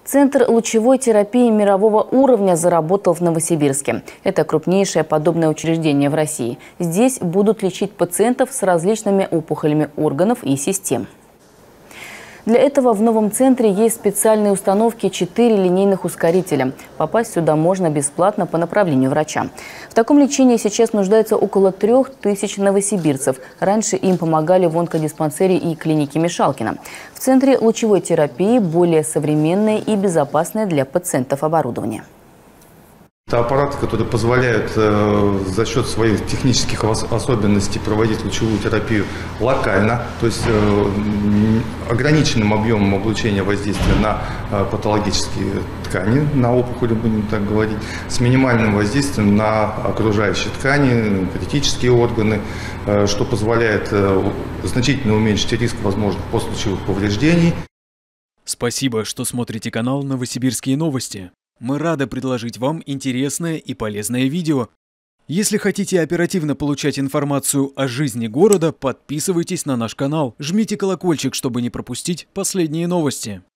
Центр лучевой терапии мирового уровня заработал в Новосибирске. Это крупнейшее подобное учреждение в России. Здесь будут лечить пациентов с различными опухолями органов и систем. Для этого в новом центре есть специальные установки 4 линейных ускорителя. Попасть сюда можно бесплатно по направлению врача. В таком лечении сейчас нуждается около 3000 новосибирцев. Раньше им помогали в онкодиспансере и клинике Мишалкина. В центре лучевой терапии более современное и безопасное для пациентов оборудование. Это аппараты, которые позволяют за счет своих технических особенностей проводить лучевую терапию локально, то есть ограниченным объемом облучения воздействия на патологические ткани, на опухоли, будем так говорить, с минимальным воздействием на окружающие ткани, критические органы, что позволяет значительно уменьшить риск возможных постлучевых повреждений. Спасибо, что смотрите канал «Новосибирские новости». Мы рады предложить вам интересное и полезное видео. Если хотите оперативно получать информацию о жизни города, подписывайтесь на наш канал, жмите колокольчик, чтобы не пропустить последние новости.